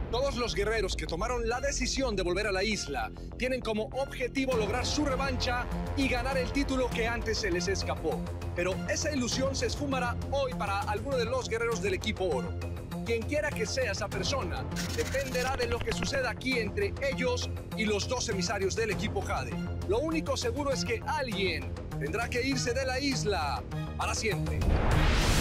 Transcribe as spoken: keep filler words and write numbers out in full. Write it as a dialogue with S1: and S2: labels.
S1: Todos los guerreros que tomaron la decisión de volver a la isla tienen como objetivo lograr su revancha y ganar el título que antes se les escapó. Pero esa ilusión se esfumará hoy para alguno de los guerreros del equipo oro. Quien quiera que sea esa persona, dependerá de lo que suceda aquí entre ellos y los dos emisarios del equipo Jade. Lo único seguro es que alguien tendrá que irse de la isla para siempre.